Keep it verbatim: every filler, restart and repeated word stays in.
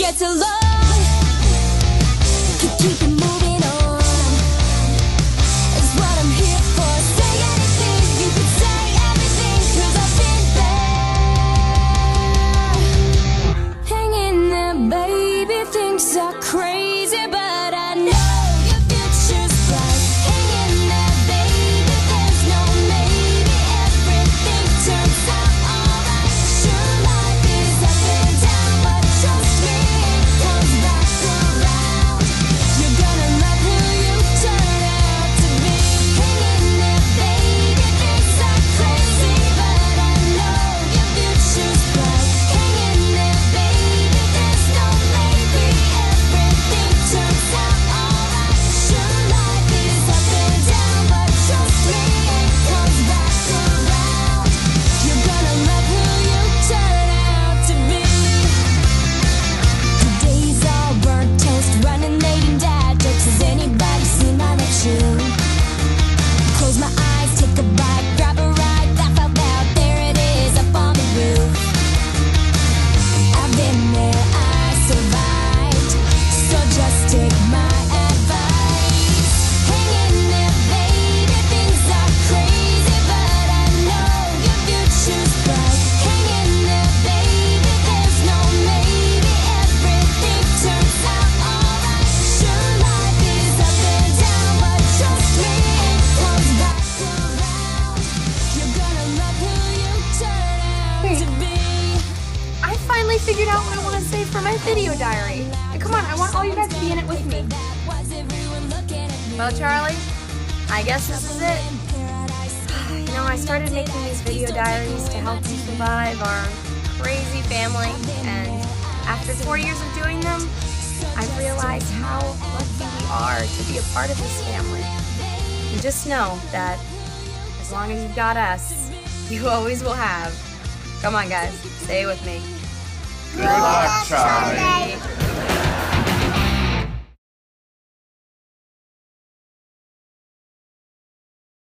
gets along. Keep, keep it moving on is what I'm here for. Say anything, you can say everything, cause I've been there. Hang in there, baby, things are crazy, but I know your future's bright. Hang in there, baby, there's no maybe, everything turns out alright. Sure, life is up and down, but trust me, it comes back around. You're gonna love who you turn out to be. Hang in there, baby, things are crazy, but I know your future's bright. Hang in there, baby, there's no maybe, everything turns out alright. Sure, life is up and down, but trust me, it comes back around. You're gonna love who you turn out to be. Today's all burnt toast, running late and dad jokes. Has anybody seen my red shoe? Close my eyes, take a bite, grab a ride, laugh out loud. There it is, up on the roof. I've been there, I survived, so just take my advice. Hang in there, baby, things are crazy, but I know your future's bright. Hang in there, baby, there's no maybe, everything turns out alright. Sure, life is up and down, but trust me, it comes back around. You're gonna love who you turn out to be. I finally figured out what I want to say for my video diary. And come on, I want all you guys to be in it with me. Well, Charlie, I guess this is it. You know, I started making these video diaries to help you survive our crazy family, and after four years of doing them, I've realized how lucky we are to be a part of this family. And just know that as long as you've got us, you always will have. Come on, guys, say it with me. Good luck, Charlie.